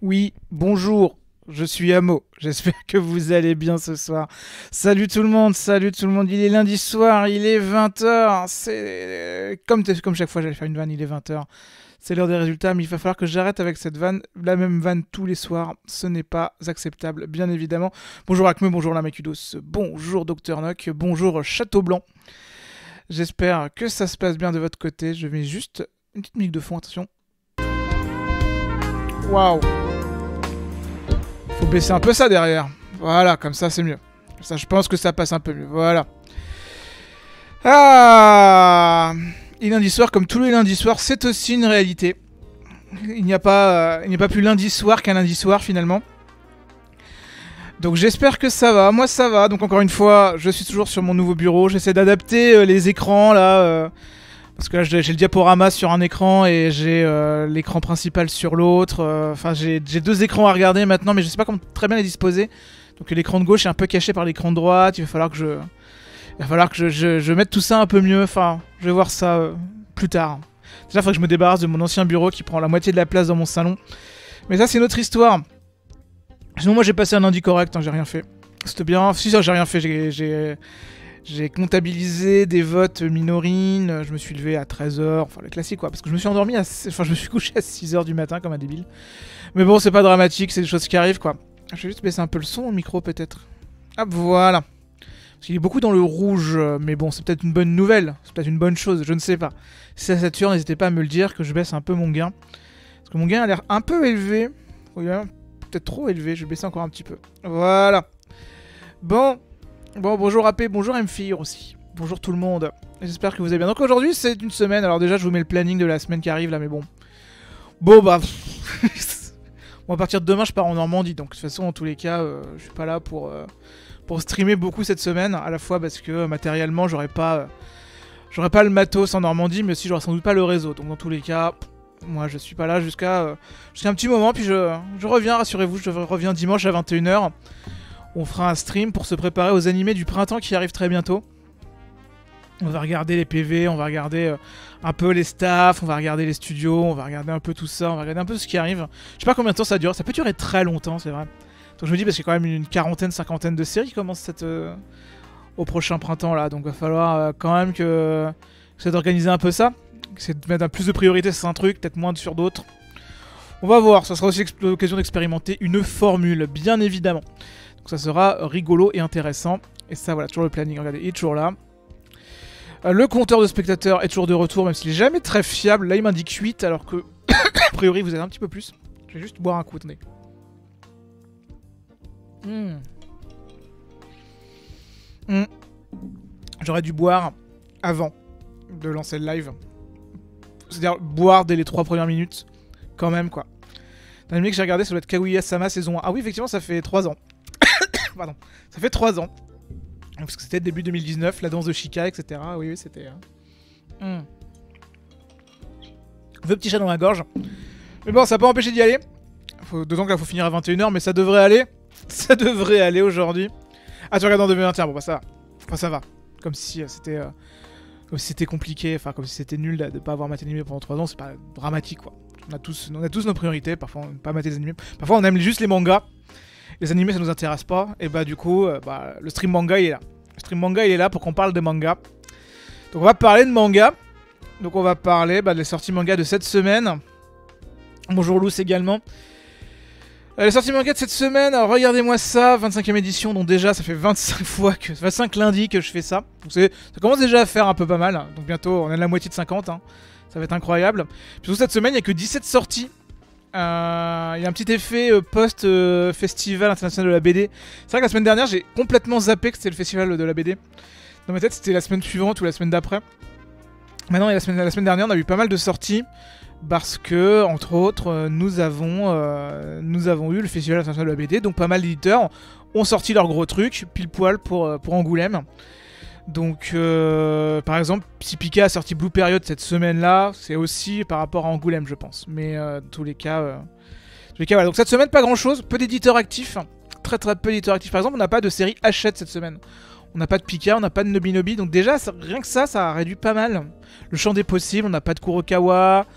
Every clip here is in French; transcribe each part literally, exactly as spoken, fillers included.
Oui, bonjour, je suis Amo. J'espère que vous allez bien ce soir. Salut tout le monde, salut tout le monde. Il est lundi soir, il est vingt heures. C'est comme, comme chaque fois, j'allais faire une vanne, il est vingt heures. C'est l'heure des résultats, mais il va falloir que j'arrête avec cette vanne, la même vanne tous les soirs. Ce n'est pas acceptable, bien évidemment. Bonjour Acme, bonjour Lamakudos, bonjour Docteur Nock, bonjour Château Blanc. J'espère que ça se passe bien de votre côté. Je mets juste une petite musique de fond, attention. Waouh! Faut baisser un peu ça derrière. Voilà, comme ça c'est mieux. Ça, je pense que ça passe un peu mieux. Voilà. Ah! Et lundi soir, comme tous les lundis soirs, c'est aussi une réalité. Il n'y a pas, euh, il n'y a pas plus lundi soir qu'un lundi soir finalement. Donc j'espère que ça va. Moi ça va. Donc encore une fois, je suis toujours sur mon nouveau bureau. J'essaie d'adapter euh, les écrans là. Euh, parce que là j'ai le diaporama sur un écran et j'ai euh, l'écran principal sur l'autre. Enfin euh, j'ai deux écrans à regarder maintenant, mais je sais pas comment très bien les disposer. Donc l'écran de gauche est un peu caché par l'écran de droite. Il va falloir que je... Il va falloir que je, je, je mette tout ça un peu mieux. Enfin, je vais voir ça euh, plus tard. Déjà, il faudrait que je me débarrasse de mon ancien bureau qui prend la moitié de la place dans mon salon. Mais ça, c'est une autre histoire. Sinon, moi, j'ai passé un lundi correct. Hein, j'ai rien fait. C'était bien. Si, ça, j'ai rien fait. J'ai comptabilisé des votes minorines. Je me suis levé à treize heures. Enfin, le classique, quoi. Parce que je me suis endormi à... Enfin, je me suis couché à six heures du matin, comme un débile. Mais bon, c'est pas dramatique. C'est des choses qui arrivent, quoi. Je vais juste baisser un peu le son au micro, peut-être. Hop, voilà. Il est beaucoup dans le rouge, mais bon, c'est peut-être une bonne nouvelle, c'est peut-être une bonne chose, je ne sais pas. Si ça sature, n'hésitez pas à me le dire, que je baisse un peu mon gain. Parce que mon gain a l'air un peu élevé. Oui, peut-être trop élevé, je vais baisser encore un petit peu. Voilà. Bon, bon bonjour A P, bonjour M F I R aussi. Bonjour tout le monde, j'espère que vous allez bien. Donc aujourd'hui, c'est une semaine, alors déjà, je vous mets le planning de la semaine qui arrive, là, mais bon. Bon, bah... bon, à partir de demain, je pars en Normandie, donc de toute façon, en tous les cas, euh, je suis pas là pour... Euh... pour streamer beaucoup cette semaine, à la fois parce que matériellement j'aurais pas euh, j'aurais pas le matos en Normandie, mais aussi j'aurais sans doute pas le réseau, donc dans tous les cas, moi je suis pas là jusqu'à euh, jusqu'à un petit moment, puis je, je reviens, rassurez-vous, je reviens dimanche à vingt et une heures, on fera un stream pour se préparer aux animés du printemps qui arrivent très bientôt. On va regarder les P V, on va regarder euh, un peu les staffs, on va regarder les studios, on va regarder un peu tout ça, on va regarder un peu ce qui arrive. Je sais pas combien de temps ça dure, ça peut durer très longtemps, c'est vrai. Donc je me dis, parce qu'il y a quand même une quarantaine, cinquantaine de séries qui commencent cette, euh, au prochain printemps là. Donc il va falloir euh, quand même que, que c'est d'organiser un peu ça. C'est de mettre plus de priorité sur un truc, peut-être moins sur d'autres. On va voir, ça sera aussi l'occasion d'expérimenter une formule, bien évidemment. Donc ça sera rigolo et intéressant. Et ça voilà, toujours le planning, regardez, il est toujours là. Euh, le compteur de spectateurs est toujours de retour, même s'il est jamais très fiable. Là il m'indique huit, alors que, a priori vous avez un petit peu plus. Je vais juste boire un coup, attendez. Mmh. Mmh. J'aurais dû boire avant de lancer le live. C'est-à-dire boire dès les trois premières minutes. Quand même, quoi. Dans l'anime que j'ai regardé, ça doit être Kaguya-sama saison un. Ah oui, effectivement, ça fait trois ans. Pardon. Ça fait trois ans. Parce que c'était début deux mille dix-neuf, la danse de Shika, et cetera. Oui, oui, c'était... Mmh. Un peu petit chat dans la gorge. Mais bon, ça n'a pas empêché d'y aller. Faut... D'autant que là, faut finir à vingt et une heures, mais ça devrait aller. Ça devrait aller aujourd'hui. Ah, tu regardes en deux mille vingt et un, bon bah ça va. Enfin ça va. Comme si euh, c'était euh, comme si c'était compliqué, enfin comme si c'était nul de, de pas avoir maté l'anime pendant trois ans, c'est pas dramatique quoi. On a tous, on a tous nos priorités, parfois on aime pas mater les animés. Parfois on aime juste les mangas. Les animés ça nous intéresse pas. Et bah du coup, euh, bah, le stream manga il est là. Le stream manga il est là pour qu'on parle des mangas. Donc on va parler de manga. Donc on va parler bah, des sorties manga de cette semaine. Bonjour Luce également. Les sorties manga de cette semaine, regardez-moi ça, vingt-cinquième édition, donc déjà ça fait vingt-cinq fois que, vingt-cinq lundis que je fais ça. Donc ça commence déjà à faire un peu pas mal, donc bientôt on est à la moitié de cinquante, hein. Ça va être incroyable. Puis surtout cette semaine, il n'y a que dix-sept sorties. Euh, il y a un petit effet euh, post-festival euh, international de la B D. C'est vrai que la semaine dernière, j'ai complètement zappé que c'était le festival de la B D. Dans ma tête, c'était la semaine suivante ou la semaine d'après. Maintenant, la semaine, la semaine dernière, on a eu pas mal de sorties. Parce que, entre autres, nous avons, euh, nous avons eu le Festival international de la B D, donc pas mal d'éditeurs ont sorti leurs gros trucs, pile poil pour, pour Angoulême. Donc, euh, par exemple, si Pika a sorti Blue Period cette semaine-là, c'est aussi par rapport à Angoulême, je pense. Mais euh, dans tous les cas, euh, tous les cas voilà. Donc cette semaine, pas grand-chose, peu d'éditeurs actifs, très très peu d'éditeurs actifs. Par exemple, on n'a pas de série Hachette cette semaine. On n'a pas de Pika, on n'a pas de Nobinobi, donc déjà, ça, rien que ça, ça a réduit pas mal le champ des possibles. On n'a pas de Kurokawa.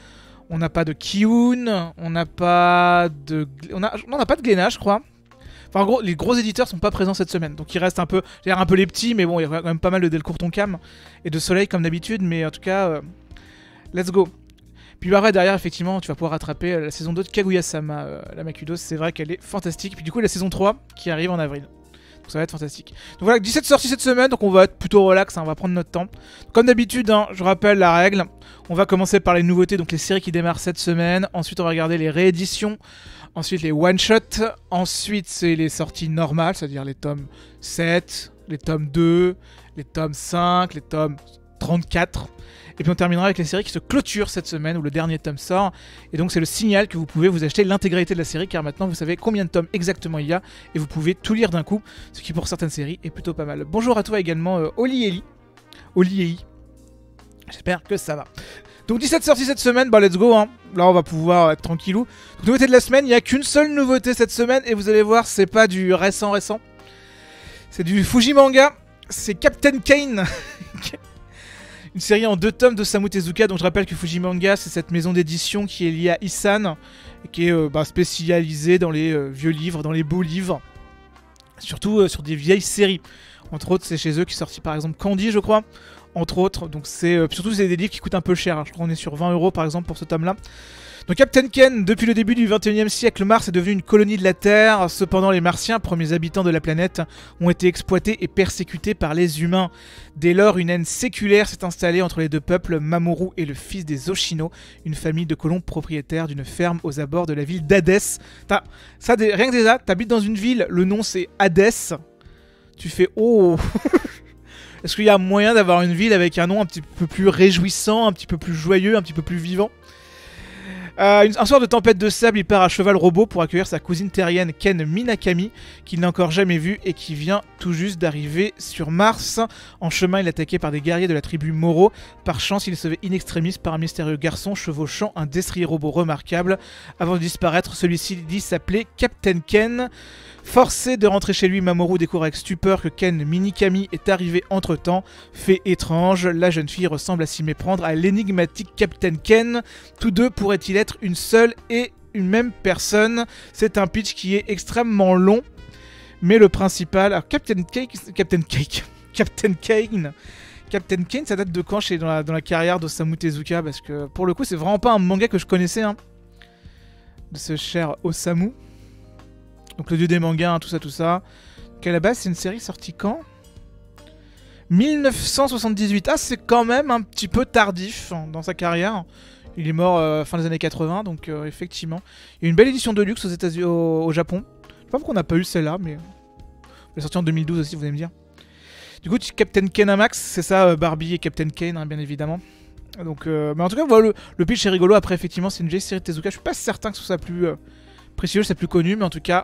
On n'a pas de Kiun, on n'a pas de... On a... on n'a pas de Glénat, je crois. Enfin, en gros, les gros éditeurs sont pas présents cette semaine. Donc il reste un peu... J'ai un peu les petits, mais bon, il y a quand même pas mal de Delcourt Tonkam et de Soleil comme d'habitude. Mais en tout cas, euh, let's go. Puis bah, après, derrière, effectivement, tu vas pouvoir rattraper la saison deux de Kaguya-sama, euh, la Makudos. C'est vrai qu'elle est fantastique. Puis du coup, la saison trois qui arrive en avril. Donc ça va être fantastique. Donc voilà, dix-sept sorties cette semaine, donc on va être plutôt relax, hein, on va prendre notre temps. Comme d'habitude, hein, je rappelle la règle. On va commencer par les nouveautés, donc les séries qui démarrent cette semaine. Ensuite, on va regarder les rééditions. Ensuite, les one-shots. Ensuite, c'est les sorties normales, c'est-à-dire les tomes sept, les tomes deux, les tomes cinq, les tomes trente-quatre. Et puis on terminera avec les séries qui se clôturent cette semaine où le dernier tome sort. Et donc c'est le signal que vous pouvez vous acheter l'intégralité de la série car maintenant vous savez combien de tomes exactement il y a et vous pouvez tout lire d'un coup, ce qui pour certaines séries est plutôt pas mal. Bonjour à toi également euh, Oli Eli. Oli Eli. J'espère que ça va. Donc dix-sept sorties cette semaine, bah let's go hein. Là on va pouvoir être tranquillou. Donc nouveauté de la semaine, il n'y a qu'une seule nouveauté cette semaine et vous allez voir c'est pas du récent récent. C'est du Fuji Manga. C'est Captain Kane. Une série en deux tomes d'Osamu Tezuka, donc je rappelle que Fuji Manga, c'est cette maison d'édition qui est liée à Issan, et qui est euh, bah, spécialisée dans les euh, vieux livres, dans les beaux livres, surtout euh, sur des vieilles séries. Entre autres, c'est chez eux qui est sorti par exemple Candy, je crois, entre autres, donc c'est euh, surtout c'est des livres qui coûtent un peu cher, hein. Je crois qu'on est sur vingt euros par exemple pour ce tome-là. Donc Captain Ken, depuis le début du vingt et unième siècle, Mars est devenu une colonie de la Terre. Cependant, les Martiens, premiers habitants de la planète, ont été exploités et persécutés par les humains. Dès lors, une haine séculaire s'est installée entre les deux peuples, Mamoru et le fils des Oshino, une famille de colons propriétaires d'une ferme aux abords de la ville d'Hadès. Ça, des, rien que déjà, t'habites dans une ville, le nom c'est Hadès. Tu fais oh. Est-ce qu'il y a moyen d'avoir une ville avec un nom un petit peu plus réjouissant, un petit peu plus joyeux, un petit peu plus vivant? Euh, un soir de tempête de sable, il part à cheval robot pour accueillir sa cousine terrienne Ken Minakami, qu'il n'a encore jamais vue et qui vient tout juste d'arriver sur Mars. En chemin, il est attaqué par des guerriers de la tribu Moro. Par chance, il est sauvé in extremis par un mystérieux garçon chevauchant un destrier robot remarquable. Avant de disparaître, celui-ci dit s'appeler Captain Ken. Forcé de rentrer chez lui, Mamoru découvre avec stupeur que Ken Minakami est arrivé entre-temps. Fait étrange, la jeune fille ressemble à s'y méprendre à l'énigmatique Captain Ken. Tous deux pourraient-ils être une seule et une même personne? C'est un pitch qui est extrêmement long, mais le principal... Alors, Captain Cake... Captain Cake... Captain Kane... Captain Kane, ça date de quand chez dans la, dans la carrière d'Osamu Tezuka? Parce que, pour le coup, c'est vraiment pas un manga que je connaissais, hein, de ce cher Osamu. Donc le dieu des mangas, hein, tout ça, tout ça. Qu'à la base, c'est une série sortie quand? mille neuf cent soixante-dix-huit. Ah, c'est quand même un petit peu tardif hein, dans sa carrière. Il est mort euh, fin des années quatre-vingts, donc euh, effectivement. Il y a une belle édition de luxe aux États-Unis, au, au Japon. Je sais pas pourquoi on n'a pas eu celle-là, mais... Elle est sortie en deux mille douze aussi, vous allez me dire. Du coup, Captain Kenamax, c'est ça, euh, Barbie et Captain Kane, hein, bien évidemment. Donc, euh... mais en tout cas, voilà, le, le pitch est rigolo. Après, effectivement, c'est une vieille série de Tezuka. Je suis pas certain que ce soit plus... Euh... précieux, c'est plus connu, mais en tout cas...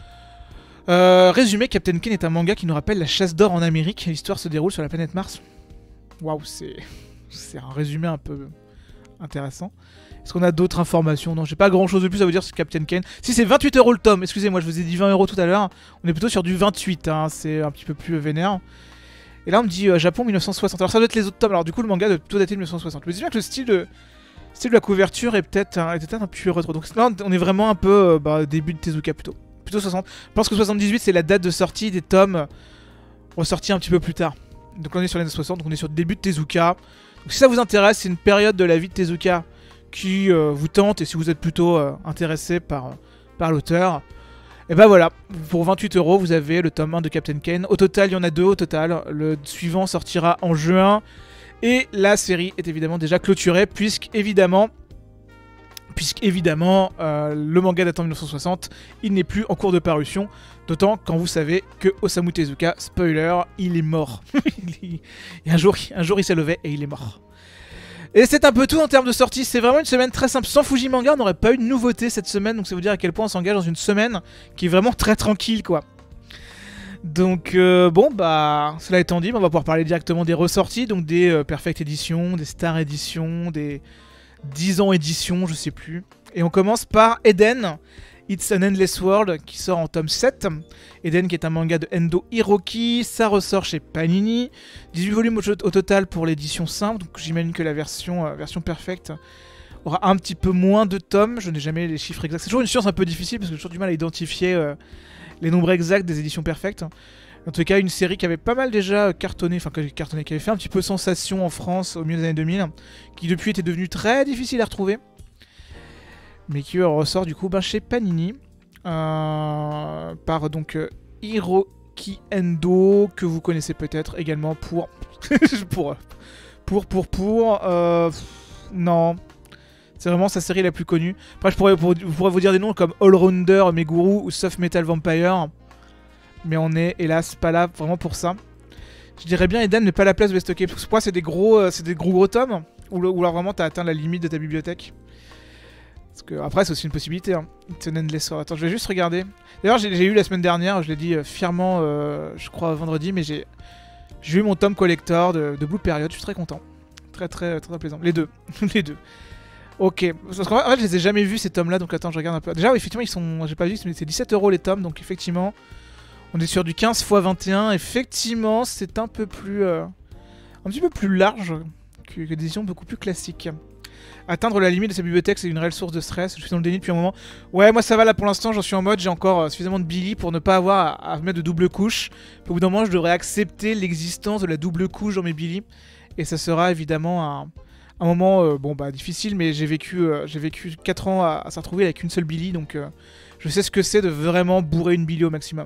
Euh, résumé, Captain Kane est un manga qui nous rappelle la chasse d'or en Amérique. L'histoire se déroule sur la planète Mars. Waouh, c'est... C'est un résumé un peu intéressant. Est-ce qu'on a d'autres informations? Non, j'ai pas grand-chose de plus à vous dire sur Captain Kane. Si, c'est vingt-huit euros le tome. Excusez-moi, je vous ai dit vingt euros tout à l'heure. On est plutôt sur du vingt-huit, hein. C'est un petit peu plus vénère. Et là, on me dit euh, Japon mille neuf cent soixante. Alors ça doit être les autres tomes. Alors du coup, le manga doit plutôt dater de mille neuf cent soixante. Mais c'est bien que le style de... Le style de la couverture est peut-être un, peut un peu rétro. Donc là, on est vraiment un peu euh, bah, début de Tezuka plutôt. Plutôt soixante. Je pense que soixante-dix-huit, c'est la date de sortie des tomes ressortis un petit peu plus tard. Donc là, on est sur les années soixante, donc on est sur le début de Tezuka. Donc si ça vous intéresse, c'est une période de la vie de Tezuka qui euh, vous tente. Et si vous êtes plutôt euh, intéressé par, par l'auteur, et ben voilà, pour vingt-huit euros, vous avez le tome un de Captain Kane. Au total, il y en a deux au total. Le suivant sortira en juin. Et la série est évidemment déjà clôturée, puisque évidemment, puisque évidemment euh, le manga datant de mille neuf cent soixante, il n'est plus en cours de parution. D'autant quand vous savez que Osamu Tezuka, spoiler, il est mort. Et un jour, un jour il s'est levé et il est mort. Et c'est un peu tout en termes de sortie. C'est vraiment une semaine très simple. Sans Fuji Manga, on n'aurait pas eu de nouveauté cette semaine. Donc ça veut dire à quel point on s'engage dans une semaine qui est vraiment très tranquille, quoi. Donc euh, bon bah cela étant dit, on va pouvoir parler directement des ressorties, donc des euh, Perfect Edition, des Star Edition, des dix ans Edition, je sais plus. Et on commence par Eden, It's an Endless World, qui sort en tome sept. Eden qui est un manga de Endo Hiroki, ça ressort chez Panini. dix-huit volumes au, au total pour l'édition simple, donc j'imagine que la version, euh, version Perfect aura un petit peu moins de tomes. Je n'ai jamais les chiffres exacts. C'est toujours une science un peu difficile parce que j'ai toujours du mal à identifier euh, les nombres exacts des éditions perfectes. En tout cas, une série qui avait pas mal déjà cartonné, enfin cartonné, qui avait fait un petit peu sensation en France au milieu des années deux mille, qui depuis était devenue très difficile à retrouver, mais qui ressort du coup ben, chez Panini, euh, par donc euh, Hiroki Endo, que vous connaissez peut-être également pour... pour... pour, pour, pour... Euh, non... C'est vraiment sa série la plus connue. Après, je pourrais, pour, je pourrais vous dire des noms comme Allrounder, Meguru ou Soft Metal Vampire. Mais on est, hélas, pas là vraiment pour ça. Je dirais bien, Eden n'est pas la place de les stocker. Parce que pour moi, c'est des gros, euh, c'est des gros gros tomes. Ou, ou alors vraiment, t'as atteint la limite de ta bibliothèque. Parce que, après, c'est aussi une possibilité. Hein. It's an endless sword. Attends, je vais juste regarder. D'ailleurs, j'ai eu la semaine dernière, je l'ai dit euh, fièrement, euh, je crois, vendredi, mais j'ai eu mon tome collector de, de Blue Period. Je suis très content. Très, très, très, très plaisant. Les deux. Les deux. Ok, parce qu'en fait, je les ai jamais vus ces tomes là, donc attends, je regarde un peu. Déjà, oui, effectivement, ils sont. J'ai pas vu, mais c'est dix-sept euros les tomes, donc effectivement, on est sur du quinze fois vingt et un. Effectivement, c'est un peu plus. Euh, un petit peu plus large que, que des éditions beaucoup plus classiques. Atteindre la limite de sa bibliothèque, c'est une réelle source de stress. Je suis dans le déni depuis un moment. Ouais, moi ça va là pour l'instant, j'en suis en mode, j'ai encore euh, suffisamment de Billy pour ne pas avoir à, à mettre de double couche. Puis au bout d'un moment, je devrais accepter l'existence de la double couche dans mes Billy. Et ça sera évidemment un. Un moment euh, bon bah difficile, mais j'ai vécu euh, j'ai vécu quatre ans à, à s'en retrouver avec une seule Billy, donc euh, je sais ce que c'est de vraiment bourrer une Billy au maximum.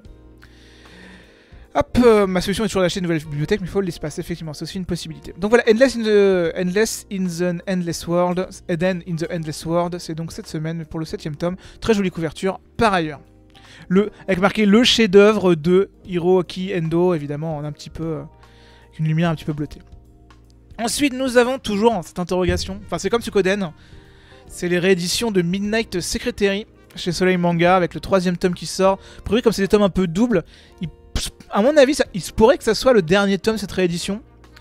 Hop, euh, ma solution est toujours d'acheter une nouvelle bibliothèque, mais il faut l'espace, effectivement, c'est aussi une possibilité. Donc voilà, Endless in the Endless in the Endless World, Eden in the Endless World, c'est donc cette semaine pour le septième tome, très jolie couverture par ailleurs. Le, avec marqué le chef-d'œuvre de Hiroki Endo, évidemment, en un petit peu, euh, une lumière un petit peu bleutée. Ensuite, nous avons toujours cette interrogation. Enfin, c'est comme Suikoden. C'est les rééditions de Midnight Secretary chez Soleil Manga avec le troisième tome qui sort. Prévu comme c'est des tomes un peu doubles, il, à mon avis, ça, il se pourrait que ça soit le dernier tome de cette réédition.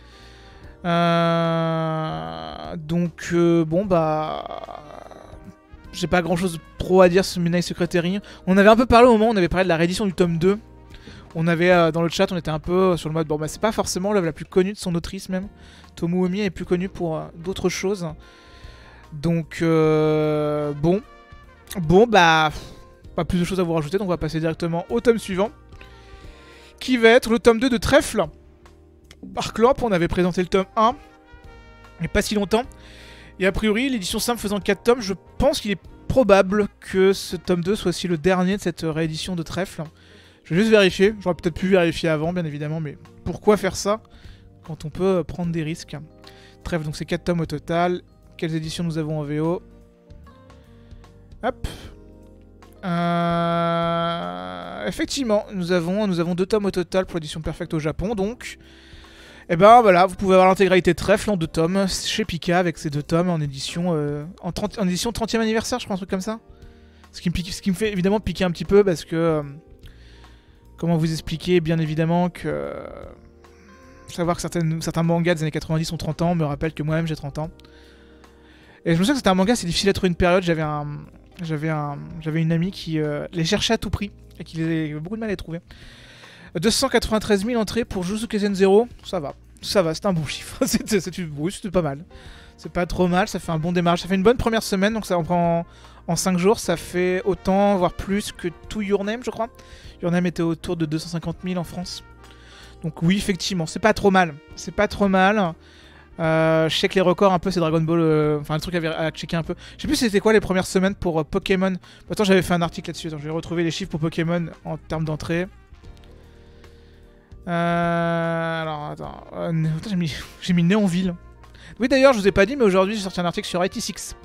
Euh, donc, euh, bon, bah. J'ai pas grand chose trop à dire sur Midnight Secretary. On avait un peu parlé au moment où on avait parlé de la réédition du tome deux. On avait euh, dans le chat, on était un peu sur le mode, bon bah c'est pas forcément l'œuvre la plus connue de son autrice même. Tomoe Omi est plus connue pour euh, d'autres choses. Donc euh, bon. Bon bah, pas plus de choses à vous rajouter, donc on va passer directement au tome suivant. Qui va être le tome deux de Trèfle. Par Clamp, on avait présenté le tome un. Il n'y a pas si longtemps. Et a priori, l'édition simple faisant quatre tomes, je pense qu'il est probable que ce tome deux soit aussi le dernier de cette réédition de Trèfle. Je vais juste vérifier, j'aurais peut-être pu vérifier avant bien évidemment, mais pourquoi faire ça quand on peut prendre des risques? Trêve, donc c'est quatre tomes au total. Quelles éditions nous avons en V O? Hop. Euh... Effectivement, nous avons, nous avons deux tomes au total pour l'édition Perfect au Japon, donc... Et ben voilà, vous pouvez avoir l'intégralité Trèfle en deux tomes chez Pika avec ces deux tomes en édition, euh, en, trente, en édition trentième anniversaire, je crois, un truc comme ça. Ce qui me, pique, ce qui me fait évidemment piquer un petit peu parce que... Euh, comment vous expliquer, bien évidemment, que... Euh, savoir que certaines, certains mangas des années quatre-vingt-dix ont trente ans me rappelle que moi-même j'ai trente ans. Et je me souviens que c'était un manga, c'est difficile à trouver une période, j'avais un... J'avais un, j'avais une amie qui euh, les cherchait à tout prix et qui avait beaucoup de mal à les trouver. deux cent quatre-vingt-treize mille entrées pour Jujutsu Kaisen zéro, ça va. Ça va, c'est un bon chiffre. C'était oui, pas mal. C'est pas trop mal, ça fait un bon démarrage. Ça fait une bonne première semaine, donc ça en prend en cinq jours. Ça fait autant, voire plus que tout Your Name, je crois. Your Name était autour de deux cent cinquante mille en France. Donc oui, effectivement, c'est pas trop mal. C'est pas trop mal. Euh, je sais que les records un peu c'est Dragon Ball, euh, enfin le truc à, à checker un peu. Je sais plus c'était quoi les premières semaines pour euh, Pokémon. Attends, j'avais fait un article là-dessus. Je vais retrouver les chiffres pour Pokémon en termes d'entrée. Euh, alors attends, euh, j'ai mis, j'ai mis Néonville. Oui d'ailleurs je vous ai pas dit mais aujourd'hui j'ai sorti un article sur I T six.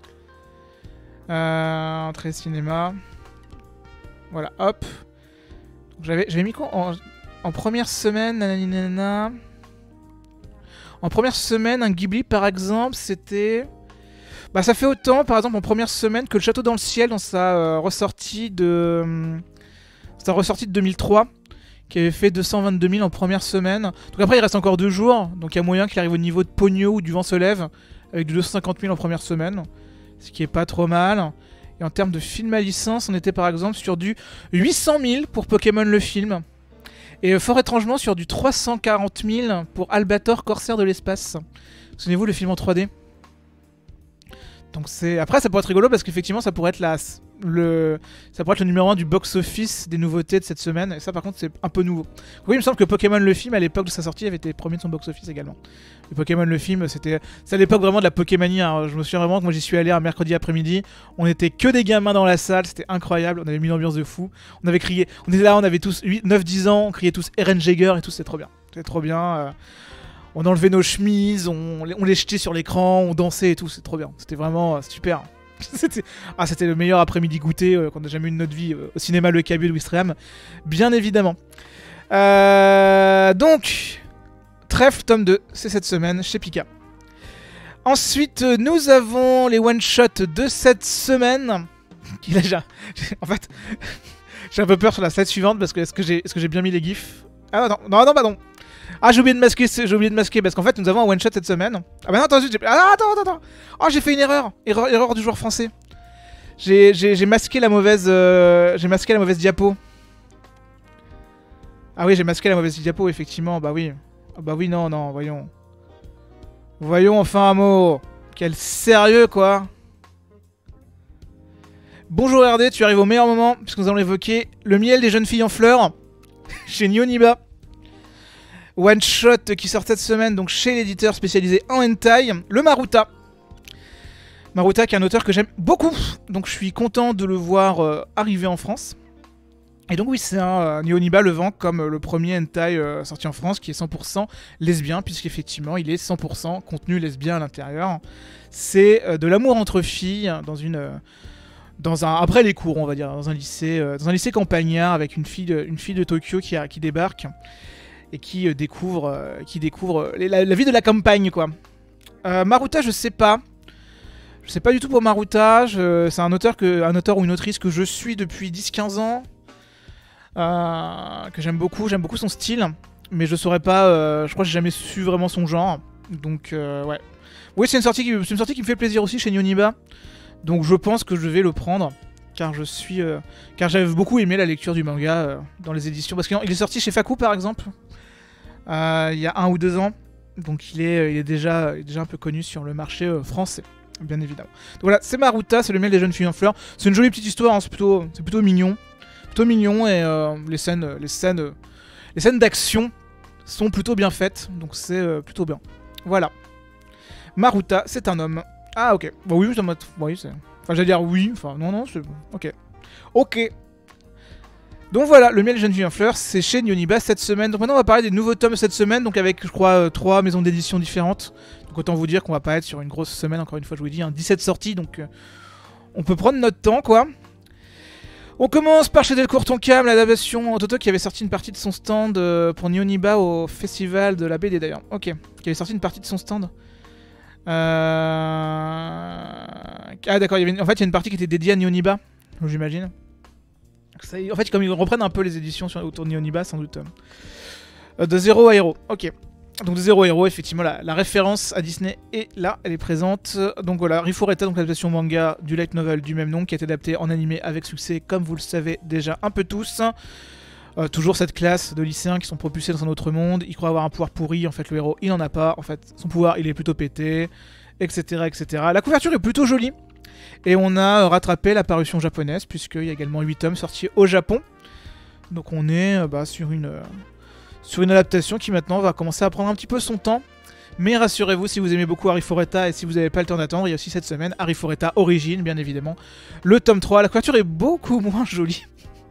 Euh, entrée cinéma. Voilà, hop. J'avais j'avais mis quoi en, en première semaine, nanana. En première semaine, un Ghibli par exemple, c'était... Bah ça fait autant par exemple en première semaine que le Château dans le ciel dans sa euh, ressortie de... Euh, sa ressortie de deux mille trois, qui avait fait deux cent vingt-deux mille en première semaine. Donc après il reste encore deux jours, donc il y a moyen qu'il arrive au niveau de Pogno ou du Vent se lève, avec deux cent cinquante mille en première semaine, ce qui est pas trop mal. Et en termes de film à licence, on était par exemple sur du huit cent mille pour Pokémon le film. Et fort étrangement sur du trois cent quarante mille pour Albator Corsaire de l'espace. Souvenez-vous le film en trois D. Donc c'est après ça pourrait être rigolo parce qu'effectivement ça pourrait être la le ça pourrait être le numéro un du box office des nouveautés de cette semaine et ça par contre c'est un peu nouveau. Oui, il me semble que Pokémon le film à l'époque de sa sortie avait été premier de son box office également. Le Pokémon le film c'était c'est à l'époque vraiment de la Pokémanie. Hein. Je me souviens vraiment que moi j'y suis allé un mercredi après-midi, on était que des gamins dans la salle, c'était incroyable, on avait mis une ambiance de fou. On avait crié, on était là, on avait tous huit, neuf, dix ans, on criait tous Eren Jaeger et tout, c'était trop bien. C'était trop bien. Euh... On enlevait nos chemises, on, on les jetait sur l'écran, on dansait et tout, c'est trop bien. C'était vraiment euh, super. C'était ah, c'était le meilleur après-midi goûté euh, qu'on a jamais eu de notre vie euh, au cinéma Le Cabu de Ouistreham, bien évidemment. Euh, donc, Trèfle, tome deux, c'est cette semaine chez Pika. Ensuite, nous avons les one-shots de cette semaine. Il a déjà... En fait, j'ai un peu peur sur la slide suivante parce que est-ce que j'ai est-ce que j'ai bien mis les gifs? Ah non, non, non, bah non. Ah, j'ai oublié de masquer, j'ai oublié de masquer parce qu'en fait nous avons un one shot cette semaine. Ah bah non, attends, j'ai... Ah, attends, attends, attends. Oh, j'ai fait une erreur. Erreur, erreur du joueur français. J'ai, j'ai, j'ai masqué la mauvaise, euh... j'ai masqué la mauvaise diapo. Ah oui, j'ai masqué la mauvaise diapo, effectivement. Bah oui. Ah bah oui, non, non, voyons. Voyons enfin un mot. Quel sérieux, quoi. Bonjour R D, tu arrives au meilleur moment puisque nous allons évoquer le miel des jeunes filles en fleurs chez Nihoniba. One shot qui sort cette semaine donc chez l'éditeur spécialisé en hentai, le Maruta. Maruta qui est un auteur que j'aime beaucoup, donc je suis content de le voir euh, arriver en France. Et donc oui, c'est un euh, Nihoniba le vend comme euh, le premier hentai euh, sorti en France qui est cent pour cent lesbien, puisqu'effectivement il est cent pour cent contenu lesbien à l'intérieur. C'est euh, de l'amour entre filles dans une... Euh, dans un, après les cours, on va dire, dans un lycée, euh, dans un lycée campagnard avec une fille de, une fille de Tokyo qui, a, qui débarque. Et qui euh, découvre, euh, qui découvre euh, la, la vie de la campagne, quoi. Euh, Maruta, je sais pas. Je sais pas du tout pour Maruta. Je... C'est un auteur, que... un auteur ou une autrice que je suis depuis dix quinze ans. Euh... Que j'aime beaucoup. J'aime beaucoup son style. Mais je saurais pas... Euh... Je crois que j'ai jamais su vraiment son genre. Donc, euh, ouais. Oui, c'est une, sortie qui... c'est une sortie qui me fait plaisir aussi chez Nihoniba. Donc, je pense que je vais le prendre. Car je suis... Euh... Car j'avais beaucoup aimé la lecture du manga euh, dans les éditions. Parce qu'il est sorti chez Faku, par exemple. Euh, il y a un ou deux ans, donc il est, il est, déjà, il est déjà un peu connu sur le marché euh, français, bien évidemment. Donc voilà, c'est Maruta, c'est le miel des jeunes filles en fleurs. C'est une jolie petite histoire, hein, c'est plutôt, c'est plutôt mignon, plutôt mignon et euh, les scènes, les scènes, euh, les scènes d'action sont plutôt bien faites, donc c'est euh, plutôt bien. Voilà. Maruta, c'est un homme. Ah ok. Bon oui, ça m'a, oui, c'est. Enfin j'allais dire oui, enfin non non, c'est bon. Ok. Ok. Donc voilà, le miel jeune fille en fleurs, c'est chez Nihoniba cette semaine. Donc maintenant on va parler des nouveaux tomes cette semaine, donc avec je crois euh, trois maisons d'édition différentes. Donc autant vous dire qu'on va pas être sur une grosse semaine, encore une fois je vous l'ai dit, hein, dix-sept sorties, donc euh, on peut prendre notre temps quoi. On commence par chez Delcourt Tonkam, l'adaptation Toto qui avait sorti une partie de son stand euh, pour Nihoniba au festival de la B D d'ailleurs. Ok, qui avait sorti une partie de son stand. Euh... Ah d'accord, en fait il y a une partie qui était dédiée à Nihoniba, j'imagine. Ça, en fait, comme ils reprennent un peu les éditions sur, autour de Nihoniba, sans doute. Euh, de Zero à Hero, ok. Donc de Zero à Hero, effectivement, la, la référence à Disney est là, elle est présente. Donc voilà, Rifureta, donc l'adaptation manga du light novel du même nom, qui a été adapté en animé avec succès, comme vous le savez déjà un peu tous. Euh, toujours cette classe de lycéens qui sont propulsés dans un autre monde, ils croient avoir un pouvoir pourri, en fait le héros il n'en a pas, en fait son pouvoir il est plutôt pété, et cetera et cetera. La couverture est plutôt jolie. Et on a rattrapé la parution japonaise, puisqu'il y a également huit tomes sortis au Japon. Donc on est euh, bah, sur, une, euh, sur une adaptation qui maintenant va commencer à prendre un petit peu son temps. Mais rassurez-vous, si vous aimez beaucoup Arifureta et si vous n'avez pas le temps d'attendre, il y a aussi cette semaine Arifureta Origin, bien évidemment. Le tome trois, la couverture est beaucoup moins jolie.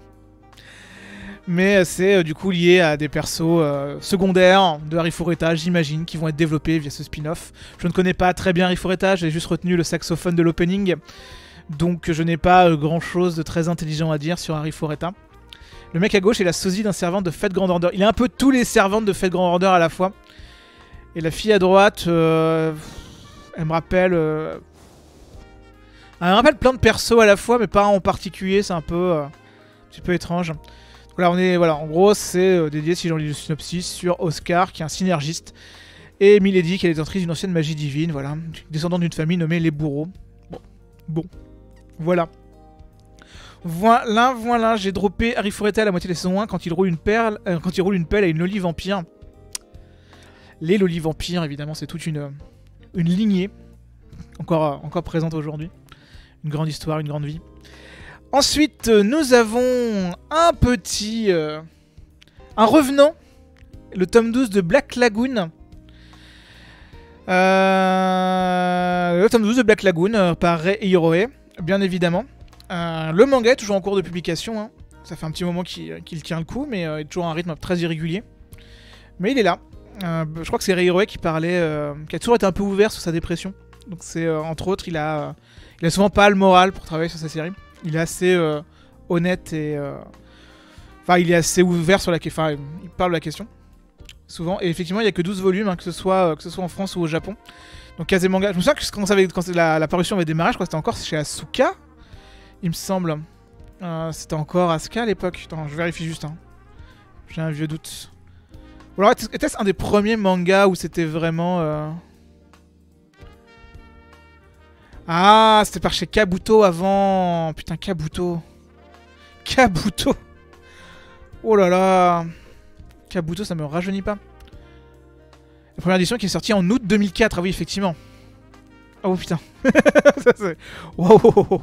Mais c'est euh, du coup lié à des persos euh, secondaires de Arifureta, j'imagine, qui vont être développés via ce spin-off. Je ne connais pas très bien Arifureta, j'ai juste retenu le saxophone de l'opening. Donc je n'ai pas euh, grand chose de très intelligent à dire sur Arifureta. Le mec à gauche est la sosie d'un servant de Fate Grand Order. Il a un peu tous les servantes de Fate Grand Order à la fois. Et la fille à droite, euh, elle me rappelle... Euh, elle me rappelle plein de persos à la fois, mais pas en particulier, c'est un peu... Euh, un petit peu étrange. Voilà, on est, voilà, en gros, c'est euh, dédié, si j'en lis le synopsis, sur Oscar, qui est un synergiste, et Milady, qui est détentrice d'une ancienne magie divine, voilà, descendant d'une famille nommée les Bourreaux. Bon, bon, voilà. Voilà, voilà, j'ai droppé Arifureta à la moitié de la saison un quand il roule une perle, euh, quand il roule une pelle à une loli vampire. Les lolis vampires, évidemment, c'est toute une, une lignée encore, encore présente aujourd'hui. Une grande histoire, une grande vie. Ensuite, nous avons un petit... Euh, un revenant. Le tome douze de Black Lagoon. Euh, le tome douze de Black Lagoon euh, par Rei Hiroe, bien évidemment. Euh, le manga est toujours en cours de publication. Hein. Ça fait un petit moment qu'il qu'il tient le coup, mais euh, il est toujours à un rythme très irrégulier. Mais il est là. Euh, je crois que c'est Rei Hiroe qui parlait, euh, qui a toujours été un peu ouvert sur sa dépression. Donc c'est euh, entre autres, il a, euh, il a souvent pas le moral pour travailler sur sa série. Il est assez euh, honnête et, euh, enfin, il est assez ouvert sur la question. Enfin, il parle de la question souvent. Et effectivement, il y a que douze volumes, hein, que ce soit euh, que ce soit en France ou au Japon. Donc Kazemanga. Je me souviens que quand, ça avait, quand la, la parution avait démarré, je crois que c'était encore chez Asuka, il me semble. Euh, c'était encore Asuka à l'époque. Attends, je vérifie juste. Hein. J'ai un vieux doute. Ou alors était-ce un des premiers mangas où c'était vraiment... Euh... Ah, c'était par chez Kabuto avant. Putain, Kabuto. Kabuto. Oh là là. Kabuto, ça me rajeunit pas. La première édition qui est sortie en août deux mille quatre. Ah oui, effectivement. Oh putain. Wow.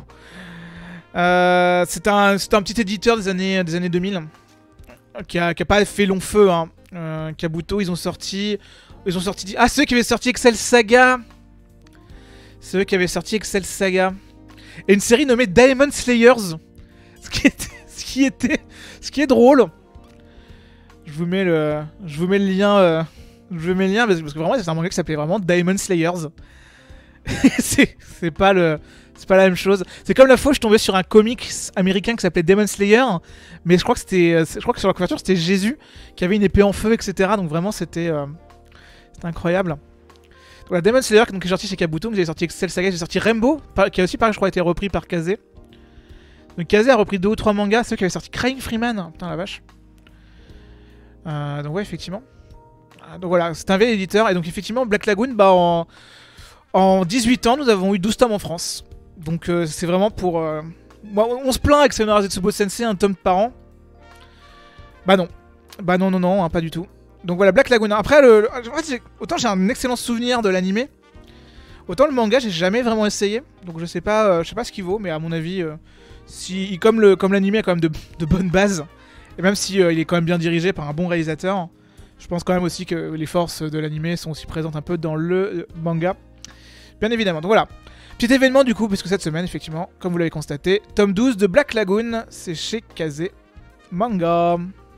Euh, c'est un, un petit éditeur des années, des années deux mille. Qui a, qui a pas fait long feu, hein. Euh, Kabuto, ils ont sorti... Ils ont sorti... Ah, c'est eux qui avaient sorti Excel Saga. C'est eux qui avaient sorti Excel Saga. Et une série nommée Diamond Slayers. Ce qui était... Ce qui était... Ce qui est drôle. Je vous mets le... Je vous mets le lien... Euh... Je vous mets le lien parce que vraiment, c'est un manga qui s'appelait vraiment Diamond Slayers. C'est pas le... C'est pas la même chose. C'est comme la fois où je tombais sur un comics américain qui s'appelait Demon Slayer, mais je crois que c'était, je crois que sur la couverture c'était Jésus qui avait une épée en feu, et cetera. Donc vraiment c'était, euh, c'était incroyable. Donc la Demon Slayer donc, qui est sorti chez Kabuto, j'ai sorti Excel Saga, j'ai sorti Rainbow, qui a aussi pareil je crois été repris par Kazé. Donc Kazé a repris deux ou trois mangas, ceux qui avaient sorti Crying Freeman, putain la vache. Euh, donc ouais effectivement. Donc voilà, c'est un vieil éditeur et donc effectivement Black Lagoon, bah en, en dix-huit ans nous avons eu douze tomes en France. Donc euh, c'est vraiment pour... Euh... Bon, on se plaint avec Sayonara Zetsubo Sensei, un tome par an. Bah non. Bah non, non, non, hein, pas du tout. Donc voilà, Black Lagoon. Après, le, le... En fait, autant j'ai un excellent souvenir de l'animé, autant le manga, j'ai jamais vraiment essayé. Donc je sais pas, euh, je sais pas ce qu'il vaut, mais à mon avis, euh, si, comme l'animé comme a quand même de, de bonnes bases, et même si euh, il est quand même bien dirigé par un bon réalisateur, je pense quand même aussi que les forces de l'animé sont aussi présentes un peu dans le euh, manga. Bien évidemment. Donc voilà. Petit événement du coup, puisque cette semaine, effectivement, comme vous l'avez constaté, tome douze de Black Lagoon, c'est chez Kazé Manga.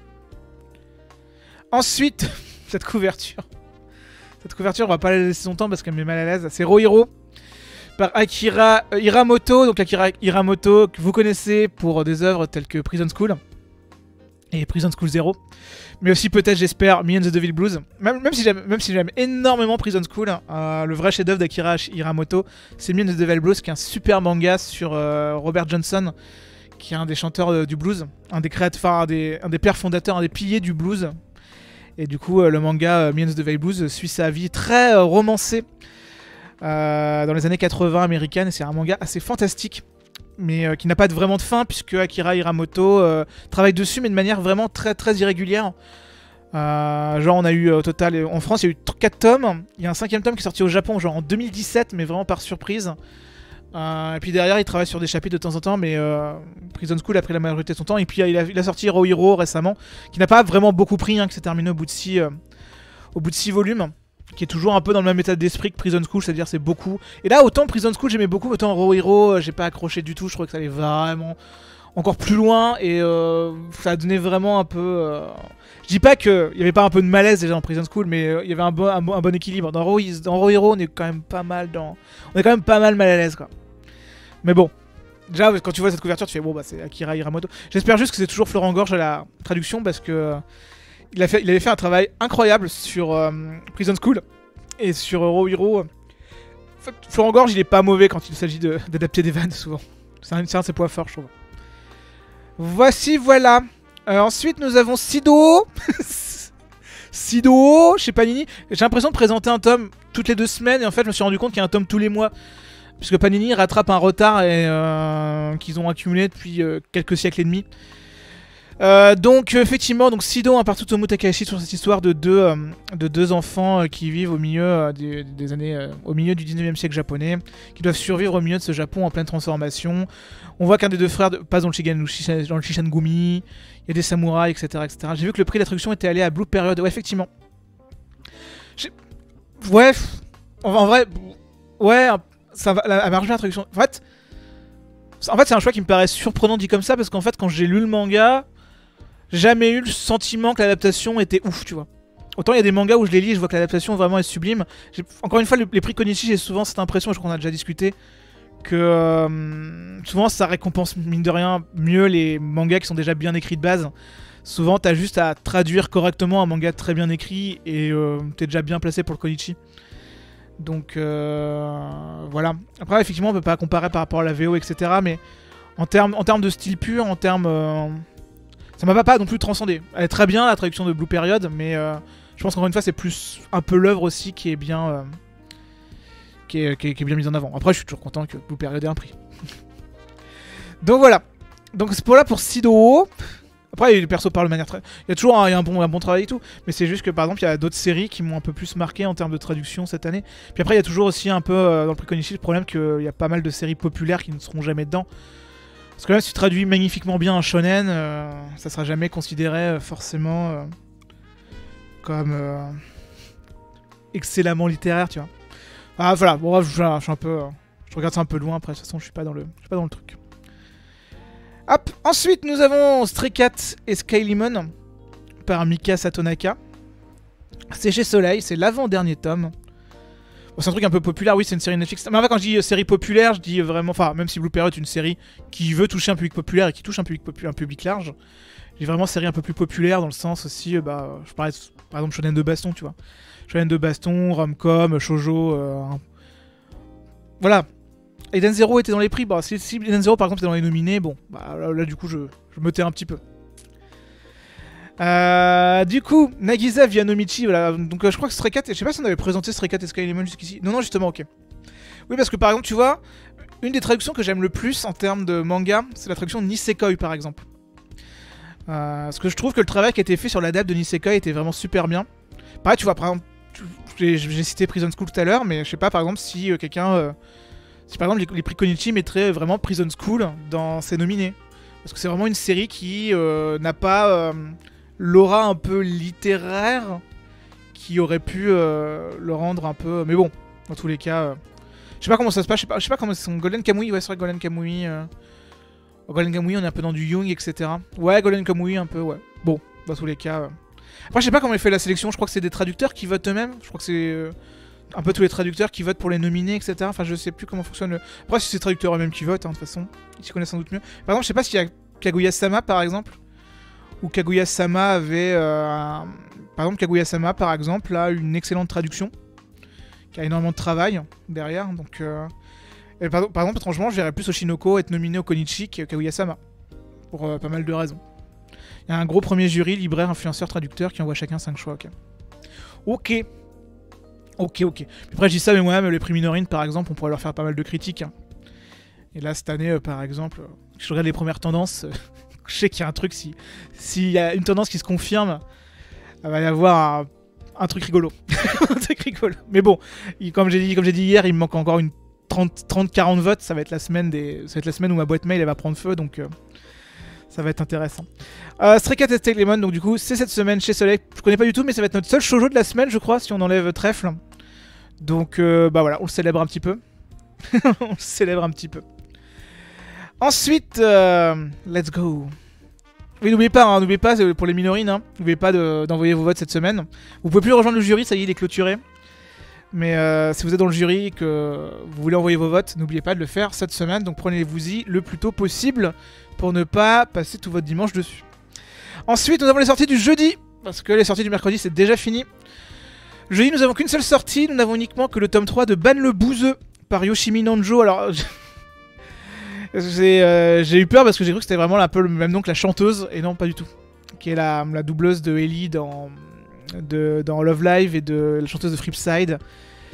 Ensuite, cette couverture. Cette couverture, on va pas la laisser longtemps parce qu'elle me met mal à l'aise. C'est Rohiro par Akira euh, Hiramoto. Donc Akira Hiramoto, que vous connaissez pour des œuvres telles que Prison School et Prison School Zero. Mais aussi peut-être, j'espère, Me and the Devil Blues. Même, même si j'aime si énormément Prison School, euh, le vrai chef-d'œuvre d'Akira Hiramoto, c'est Me and the Devil Blues, qui est un super manga sur euh, Robert Johnson, qui est un des chanteurs euh, du blues, un des créateurs, un des, un des pères fondateurs, un des piliers du blues. Et du coup, euh, le manga euh, Me and the Devil Blues suit sa vie très euh, romancée euh, dans les années quatre-vingts américaines. Et c'est un manga assez fantastique, mais euh, qui n'a pas de, vraiment de fin, puisque Akira Hiramoto euh, travaille dessus, mais de manière vraiment très très irrégulière. Euh, genre on a eu euh, au total, en France il y a eu quatre tomes, il y a un cinquième tome qui est sorti au Japon genre en deux mille dix-sept, mais vraiment par surprise. Euh, et puis derrière il travaille sur des chapitres de temps en temps, mais euh, Prison School a pris la majorité de son temps. Et puis il a, il a sorti Rohiro récemment, qui n'a pas vraiment beaucoup pris, hein, qui s'est terminé au bout de six euh, au bout de six volumes, qui est toujours un peu dans le même état d'esprit que Prison School, c'est-à-dire c'est beaucoup. Et là autant Prison School j'aimais beaucoup, autant Rohiro euh, j'ai pas accroché du tout, je trouvais que ça allait vraiment encore plus loin et euh, ça a donné vraiment un peu... Euh... Je dis pas qu'il y avait pas un peu de malaise déjà dans Prison School, mais il euh, y avait un bon, un, un bon équilibre. Dans Rohiro, on est quand même pas mal dans... On est quand même pas mal mal à l'aise, quoi. Mais bon, déjà quand tu vois cette couverture, tu fais bon bah c'est Akira Hiramoto. J'espère juste que c'est toujours Florent Gorge à la traduction, parce que euh, il, a fait, il avait fait un travail incroyable sur euh, Prison School et sur Rohiro. En fait, Florent Gorge, il est pas mauvais quand il s'agit d'adapter des vannes, souvent. C'est un, un de ses points forts, je trouve. Voici, voilà. Euh, ensuite, nous avons Sido. Sido chez Panini. J'ai l'impression de présenter un tome toutes les deux semaines, et en fait, je me suis rendu compte qu'il y a un tome tous les mois. Puisque Panini rattrape un retard et, euh, qu'ils ont accumulé depuis euh, quelques siècles et demi. Euh, donc effectivement, donc Sido hein, partout Tomo Takahashi sur cette histoire de deux, euh, de deux enfants euh, qui vivent au milieu euh, des, des années, euh, au milieu du dix-neuvième siècle japonais, qui doivent survivre au milieu de ce Japon en pleine transformation. On voit qu'un des deux frères de, passe dans le, Shigan, dans le Shishangumi, il y a des samouraïs, et cetera, et cetera. J'ai vu que le prix de la traduction était allé à Blue Period. Ouais, effectivement. Ouais, en, en vrai, ouais, ça va, elle m'a rejoint la traduction. En fait, en fait c'est un choix qui me paraît surprenant dit comme ça parce qu'en fait, quand j'ai lu le manga, jamais eu le sentiment que l'adaptation était ouf, tu vois. Autant il y a des mangas où je les lis et je vois que l'adaptation vraiment est sublime. Encore une fois, les, les prix Konichi, j'ai souvent cette impression, je crois qu'on a déjà discuté, que euh, souvent ça récompense mine de rien mieux les mangas qui sont déjà bien écrits de base. Souvent t'as juste à traduire correctement un manga très bien écrit et euh, t'es déjà bien placé pour le Konichi. Donc euh, voilà. Après effectivement on peut pas comparer par rapport à la V O, et cetera. Mais en termes en termes de style pur, en termes euh, ça m'a pas non plus transcendé. Elle est très bien la traduction de Blue Period, mais euh, je pense qu'encore une fois c'est plus un peu l'œuvre aussi qui est bien euh, qui, est, qui, est, qui est bien mise en avant. Après je suis toujours content que Blue Period ait un prix. Donc voilà. Donc c'est pour là pour Sido. Après les persos parlent de manière très... Il y a toujours un, il y a un, bon, un bon travail et tout. Mais c'est juste que par exemple il y a d'autres séries qui m'ont un peu plus marqué en termes de traduction cette année. Puis après il y a toujours aussi un peu euh, dans le prix Konichi le problème qu'il y a pas mal de séries populaires qui ne seront jamais dedans. Parce que là, si tu traduis magnifiquement bien un shonen, euh, ça sera jamais considéré euh, forcément euh, comme euh, excellemment littéraire, tu vois. Ah voilà, bon, je, je, je suis un peu, euh, je regarde ça un peu de loin. Après, de toute façon, je suis pas dans le, je suis pas dans le truc. Hop. Ensuite, nous avons Stray Cat et Sky Lemon par Mika Satonaka. C'est chez Soleil, c'est l'avant-dernier tome. Bon, c'est un truc un peu populaire, oui, c'est une série Netflix. Mais en fait, quand je dis euh, série populaire, je dis vraiment... Enfin, même si Blue Period est une série qui veut toucher un public populaire et qui touche un public, popu un public large, j'ai vraiment série un peu plus populaire dans le sens aussi... Euh, bah, je parlais, de, par exemple, shonen de baston, tu vois. Shonen de baston, rom-com, shoujo... Euh, un... Voilà. Eden Zero était dans les prix. Bah, si, si Eden Zero, par exemple, était dans les nominés, bon, bah, là, là du coup, je, je me tais un petit peu. Euh, du coup, Nagisa via Nomichi, voilà. Donc euh, je crois que Stray Cat, je sais pas si on avait présenté Stray Cat et Sky Lemon jusqu'ici. Non, non, justement, ok. Oui, parce que par exemple, tu vois, une des traductions que j'aime le plus en termes de manga, c'est la traduction de Nisekoi, par exemple. Euh, parce que je trouve que le travail qui a été fait sur l'adapte de Nisekoi était vraiment super bien. Pareil, tu vois, par exemple, j'ai cité Prison School tout à l'heure, mais je sais pas, par exemple, si euh, quelqu'un... Euh, si par exemple les, les prix Konichi mettraient vraiment Prison School dans ses nominés. Parce que c'est vraiment une série qui euh, n'a pas... Euh, l'aura un peu littéraire qui aurait pu euh, le rendre un peu... Mais bon, dans tous les cas... Euh... Je sais pas comment ça se passe, je sais pas, je sais pas comment c'est son Golden Kamuy, ouais c'est vrai Golden Kamuy... Euh... Golden Kamuy on est un peu dans du Young, et cetera. Ouais, Golden Kamuy un peu, ouais. Bon, dans tous les cas... Euh... Après je sais pas comment il fait la sélection, je crois que c'est des traducteurs qui votent eux-mêmes. Je crois que c'est euh, un peu tous les traducteurs qui votent pour les nominés, et cetera. Enfin je sais plus comment fonctionne le... Après si c'est les traducteurs eux-mêmes qui votent, hein, de toute façon, ils s'y connaissent sans doute mieux. Par exemple je sais pas s'il y a Kaguya-sama par exemple, où Kaguya-sama avait... Euh, un... Par exemple, Kaguya-sama, par exemple, a une excellente traduction, qui a énormément de travail derrière, donc... Euh... Et par, par exemple, étrangement, je verrais plus Oshinoko être nominé au Konichi que Kaguya-sama, pour euh, pas mal de raisons. Il y a un gros premier jury, libraire, influenceur, traducteur, qui envoie chacun cinq choix, ok. Ok. Ok, ok. Puis après, je dis ça, mais moi-même, les prix Minorine, par exemple, on pourrait leur faire pas mal de critiques. Hein. Et là, cette année, euh, par exemple, je regarde les premières tendances... Je sais qu'il y a un truc, si s'il y a une tendance qui se confirme, il va y avoir un, un truc rigolo. un truc rigolo. Mais bon, il, comme j'ai dit, comme j'ai dit hier, il me manque encore une trente quarante votes. Ça va être la semaine des, ça va être la semaine où ma boîte mail elle va prendre feu, donc euh, ça va être intéressant. Euh, Stray Cat et Sky Lemon, donc du coup, c'est cette semaine chez Soleil. Je connais pas du tout, mais ça va être notre seul shoujo de la semaine, je crois, si on enlève Trèfle. Donc, euh, bah voilà, on le célèbre un petit peu. on le célèbre un petit peu. Ensuite, euh, let's go. Oui, n'oubliez pas, hein, n'oubliez pas pour les minorines, hein, n'oubliez pas d'envoyer de, vos votes cette semaine. Vous pouvez plus rejoindre le jury, ça y est, il est clôturé. Mais euh, si vous êtes dans le jury et que vous voulez envoyer vos votes, n'oubliez pas de le faire cette semaine. Donc prenez-vous-y le plus tôt possible pour ne pas passer tout votre dimanche dessus. Ensuite, nous avons les sorties du jeudi, parce que les sorties du mercredi, c'est déjà fini. Jeudi, nous avons qu'une seule sortie, nous n'avons uniquement que le tome trois de Ban le Bouseux par Yoshimi Nanjo. Alors... J'ai euh, eu peur parce que j'ai cru que c'était vraiment un peu le même nom que la chanteuse, et non, pas du tout. Qui est la, la doubleuse de Ellie dans, de, dans Love Live et de la chanteuse de Flipside,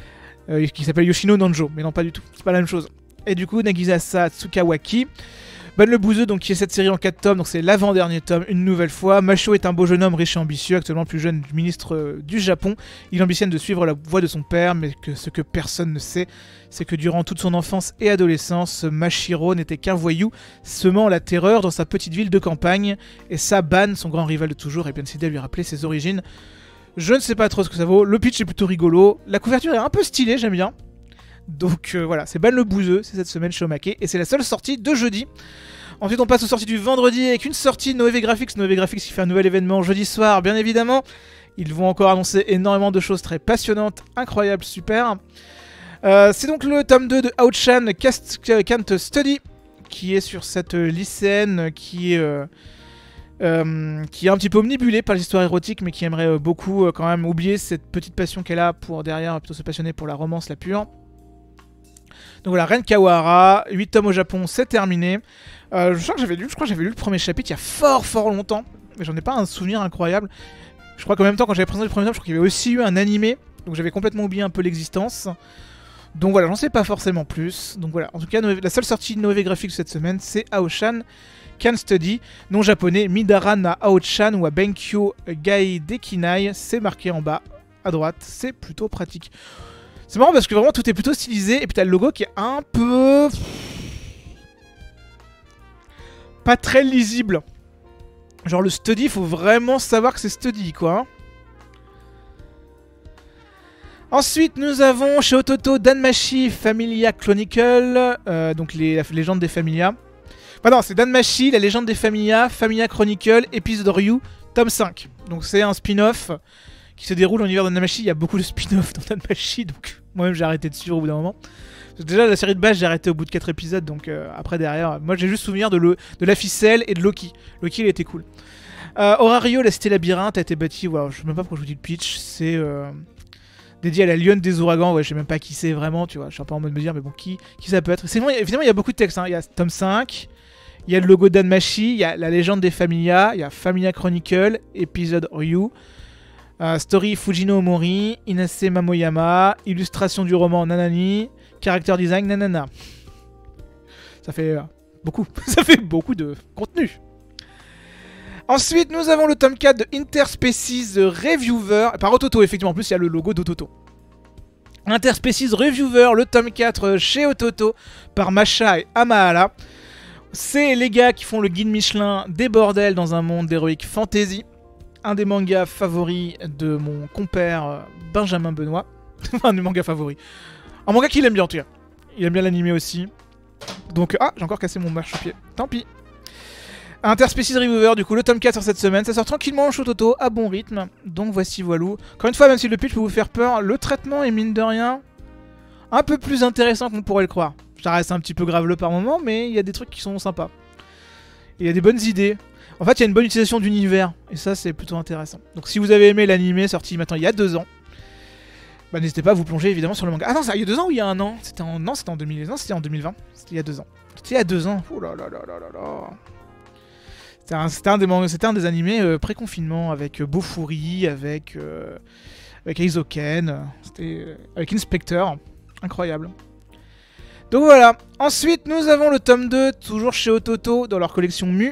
euh, qui s'appelle Yoshino Nanjo, mais non, pas du tout, c'est pas la même chose. Et du coup, Nagisa Tsukawaki, Ban le Bouzeux, donc qui est cette série en quatre tomes, donc c'est l'avant-dernier tome, une nouvelle fois. Macho est un beau jeune homme riche et ambitieux, actuellement le plus jeune ministre euh, du Japon. Il ambitionne de suivre la voie de son père, mais que ce que personne ne sait, c'est que durant toute son enfance et adolescence, Mashiro n'était qu'un voyou, semant la terreur dans sa petite ville de campagne, et ça, Ban, son grand rival de toujours, est bien décidé à lui rappeler ses origines. Je ne sais pas trop ce que ça vaut, le pitch est plutôt rigolo, la couverture est un peu stylée, j'aime bien. Donc euh, voilà, c'est Ban le Bouzeux, c'est cette semaine chez Omake, et c'est la seule sortie de jeudi. Ensuite on passe aux sorties du vendredi avec une sortie de Noé Graphics, Noé Graphics qui fait un nouvel événement jeudi soir, bien évidemment. Ils vont encore annoncer énormément de choses très passionnantes, incroyables, super. Euh, c'est donc le tome deux de Ao-chan Can't Study, qui est sur cette lycéenne qui est, euh, euh, qui est un petit peu omnibulée par l'histoire érotique, mais qui aimerait euh, beaucoup euh, quand même oublier cette petite passion qu'elle a pour derrière plutôt se passionner pour la romance la pure. Donc voilà, Ren Kawahara, huit tomes au Japon, c'est terminé. Euh, je crois que j'avais lu, je crois que j'avais lu le premier chapitre il y a fort fort longtemps, mais j'en ai pas un souvenir incroyable. Je crois qu'en même temps, quand j'avais présenté le premier tome, je crois qu'il y avait aussi eu un animé, donc j'avais complètement oublié un peu l'existence. Donc voilà, j'en sais pas forcément plus. Donc voilà, en tout cas, la seule sortie de Noé Graphics cette semaine, c'est Ao-chan Can't Study, nom japonais Midara na Ao-chan ou Benkyo Gai Dekinai, c'est marqué en bas à droite, c'est plutôt pratique. C'est marrant parce que vraiment tout est plutôt stylisé et puis t'as le logo qui est un peu... pas très lisible. Genre le study, faut vraiment savoir que c'est study quoi. Ensuite nous avons chez Ototo Danmachi Familia Chronicle, euh, donc les, la légende des Familia. Enfin non, c'est Danmachi, la légende des Familia, Familia Chronicle, épisode Ryu, tome cinq. Donc c'est un spin-off qui se déroule dans l'univers de Danmachi. Il y a beaucoup de spin-off dans Danmachi, donc moi-même j'ai arrêté de suivre au bout d'un moment. Déjà la série de base j'ai arrêté au bout de quatre épisodes, donc euh, après derrière, moi j'ai juste souvenir de, le, de la ficelle et de Loki. Loki il était cool. Euh, Horario, la cité labyrinthe, a été bâtie, wow, je sais même pas pourquoi je vous dis le pitch, c'est euh, dédié à la lionne des ouragans, ouais je sais même pas qui c'est vraiment, tu vois, je suis un peu en mode me dire mais bon qui, qui ça peut être. Bon, évidemment il y a beaucoup de textes, hein. Il y a tome cinq, il y a le logo d'Anmachi, il y a la légende des Familia, il y a Familia Chronicle, épisode Ryu. Uh, story Fujino Omori, Inase Mamoyama, illustration du roman Nanani, character design Nanana. Ça fait euh, beaucoup, ça fait beaucoup de contenu. Ensuite, nous avons le tome quatre de Interspecies Reviewer, par Ototo, effectivement, en plus il y a le logo d'Ototo. Interspecies Reviewer, le tome quatre chez Ototo, par Masha et Amahara. C'est les gars qui font le guide Michelin des bordels dans un monde d'heroic fantasy. Un des mangas favoris de mon compère Benjamin Benoît. Un des mangas favoris. Un manga qu'il aime bien en tout cas. Il aime bien l'animé aussi. Donc, ah, j'ai encore cassé mon marche-pied. Tant pis. Interspecies Reviewer, du coup, le tome quatre sur cette semaine. Ça sort tranquillement chez Ototo, à bon rythme. Donc voici voilou. Encore une fois, même si le pitch peut vous faire peur, le traitement est mine de rien un peu plus intéressant qu'on pourrait le croire. Ça reste un petit peu graveleux par moment, mais il y a des trucs qui sont sympas. Il y a des bonnes idées. En fait, il y a une bonne utilisation d'univers, et ça, c'est plutôt intéressant. Donc, si vous avez aimé l'animé sorti maintenant il y a deux ans, bah, n'hésitez pas à vous plonger évidemment sur le manga. Ah non, ça il y a deux ans ou il y a un an? C'était en... Non, c'était en deux mille... Non, c'était en deux mille vingt. C'était il y a deux ans. C'était il y a deux ans. Oh là là là là là là. C'était un, c'était un des mangas... C'était un des animés euh, pré-confinement avec euh, Bofuri, avec euh... avec Aizoken, c'était euh... avec Inspector. Incroyable. Donc voilà. Ensuite, nous avons le tome deux, toujours chez Ototo, dans leur collection Mu,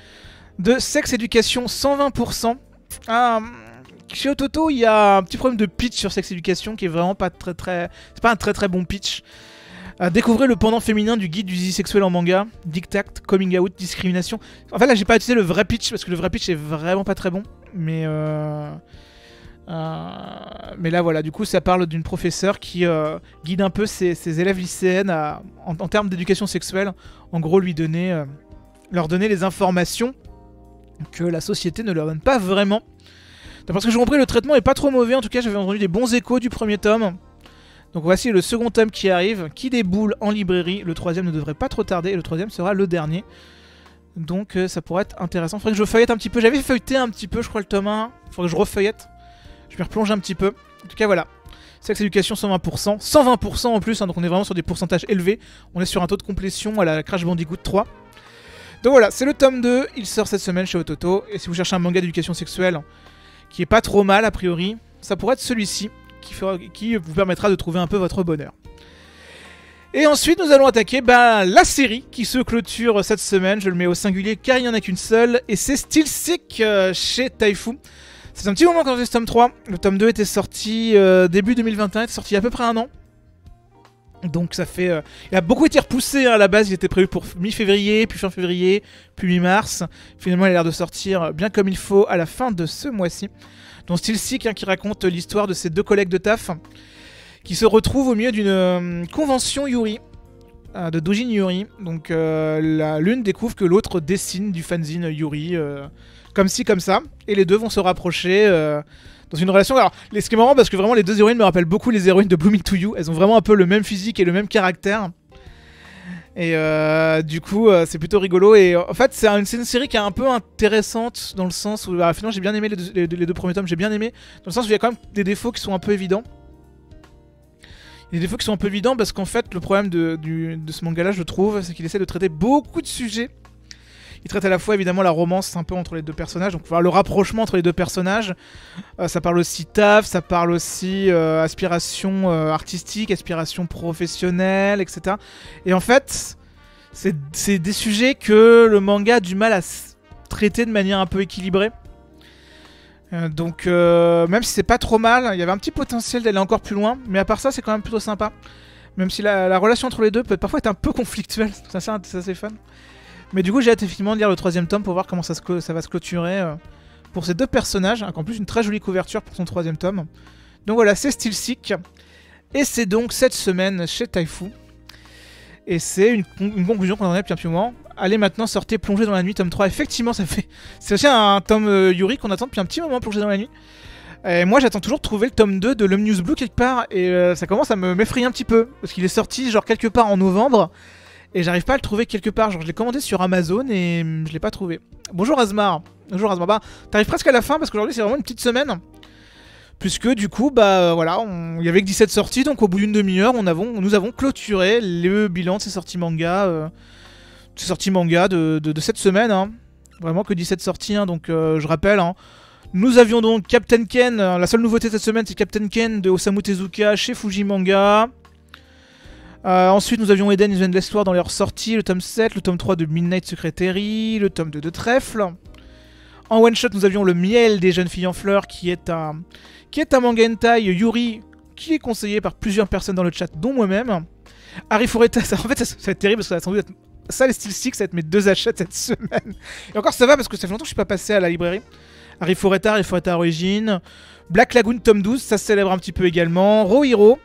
de Sex Education cent vingt pour cent. Ah, chez Ototo, il y a un petit problème de pitch sur Sex Education qui est vraiment pas très très... C'est pas un très très bon pitch. Euh, découvrez le pendant féminin du guide du zizi sexuel en manga. Dictat, coming out, discrimination. En fait là j'ai pas utilisé le vrai pitch parce que le vrai pitch est vraiment pas très bon. Mais euh... Euh... mais là voilà, du coup ça parle d'une professeure qui euh, guide un peu ses, ses élèves lycéennes à, en, en termes d'éducation sexuelle. En gros lui donner, euh, leur donner les informations que la société ne leur donne pas vraiment. D'après ce que j'ai compris, le traitement est pas trop mauvais. En tout cas, j'avais entendu des bons échos du premier tome. Donc voici le second tome qui arrive, qui déboule en librairie. Le troisième ne devrait pas trop tarder, et le troisième sera le dernier. Donc euh, ça pourrait être intéressant. Faudrait que je feuillette un petit peu. J'avais feuilleté un petit peu, je crois, le tome un. Faudrait que je refeuillette. Je me replonge un petit peu. En tout cas, voilà. Sex Education cent vingt pour cent. cent vingt pour cent en plus, hein, donc on est vraiment sur des pourcentages élevés. On est sur un taux de complétion à la Crash Bandicoot trois. Donc voilà, c'est le tome deux, il sort cette semaine chez Ototo, et si vous cherchez un manga d'éducation sexuelle qui est pas trop mal a priori, ça pourrait être celui-ci, qui, fera, qui vous permettra de trouver un peu votre bonheur. Et ensuite, nous allons attaquer bah, la série qui se clôture cette semaine. Je le mets au singulier car il n'y en a qu'une seule. Et c'est Still Sick euh, chez Taifu. C'est un petit moment quand j'ai ce tome trois. Le tome deux était sorti euh, début deux mille vingt et un, il était sorti il y a à peu près un an. Donc ça fait... Euh, il a beaucoup été repoussé hein, à la base, il était prévu pour mi-février, puis fin février, puis mi-mars. Finalement il a l'air de sortir bien comme il faut à la fin de ce mois-ci. Donc Still Sick hein, qui raconte l'histoire de ses deux collègues de taf qui se retrouvent au milieu d'une euh, convention Yuri, euh, de Doujin Yuri. Donc euh, l'une découvre que l'autre dessine du fanzine Yuri, euh, comme ci comme ça, et les deux vont se rapprocher... Euh, dans une relation... Alors, ce qui est marrant parce que vraiment les deux héroïnes me rappellent beaucoup les héroïnes de Bloom Into You. Elles ont vraiment un peu le même physique et le même caractère. Et euh, du coup, euh, c'est plutôt rigolo. Et en fait, c'est une, une série qui est un peu intéressante dans le sens où... Bah, finalement, j'ai bien aimé les deux, les, les deux premiers tomes, j'ai bien aimé. Dans le sens où il y a quand même des défauts qui sont un peu évidents. Il y a des défauts qui sont un peu évidents parce qu'en fait, le problème de, du, de ce manga-là, je trouve, c'est qu'il essaie de traiter beaucoup de sujets. Il traite à la fois évidemment la romance un peu entre les deux personnages, donc le rapprochement entre les deux personnages. Euh, ça parle aussi taf, ça parle aussi euh, aspiration euh, artistique, aspiration professionnelle, et cetera. Et en fait, c'est des sujets que le manga a du mal à traiter de manière un peu équilibrée. Euh, donc euh, même si c'est pas trop mal, il y avait un petit potentiel d'aller encore plus loin, mais à part ça c'est quand même plutôt sympa. Même si la, la relation entre les deux peut parfois être un peu conflictuelle, c'est assez, assez fun. Mais du coup, j'ai hâte effectivement de lire le troisième tome pour voir comment ça, se ça va se clôturer euh, pour ces deux personnages. En plus, une très jolie couverture pour son troisième tome. Donc voilà, c'est Still Sick. Et c'est donc cette semaine chez Taifu. Et c'est une, une conclusion qu'on en a depuis un petit moment. Allez maintenant, sortez Plonger dans la nuit, tome trois. Effectivement, ça fait... c'est aussi un tome euh, Yuri qu'on attend depuis un petit moment, Plonger dans la nuit. Et moi, j'attends toujours de trouver le tome deux de Luminous Blue quelque part. Et euh, ça commence à me m'effrayer un petit peu. Parce qu'il est sorti genre quelque part en novembre. Et j'arrive pas à le trouver quelque part, genre je l'ai commandé sur Amazon et je l'ai pas trouvé. Bonjour Asmar. Bonjour Asmar. Bah, t'arrives presque à la fin parce qu'aujourd'hui c'est vraiment une petite semaine. Puisque du coup, bah voilà, on... il y avait que dix-sept sorties, donc au bout d'une demi-heure, on avons... nous avons clôturé le bilan de ces sorties manga, euh... ces sorties manga de, de, de cette semaine. Hein. Vraiment que dix-sept sorties, hein, donc euh, je rappelle. Hein. Nous avions donc Captain Ken, la seule nouveauté de cette semaine c'est Captain Ken de Osamu Tezuka chez Fuji Manga. Euh, ensuite, nous avions Eden is the Endless War dans leur sortie, le tome sept, le tome trois de Midnight Secretary, le tome deux de Trèfle. En one-shot, nous avions le Miel des jeunes filles en fleurs, qui est un, qui est un manga hentai Yuri, qui est conseillé par plusieurs personnes dans le chat, dont moi-même. Harry Fureta, ça, en fait, ça, ça va être terrible, parce que ça va sans doute être... Ça, les Still Sick, ça va être mes deux achats cette semaine. Et encore, ça va, parce que ça fait longtemps que je suis pas passé à la librairie. Harry Fureta, Harry Fureta Origin. Black Lagoon, tome douze, ça se célèbre un petit peu également. Rohiro.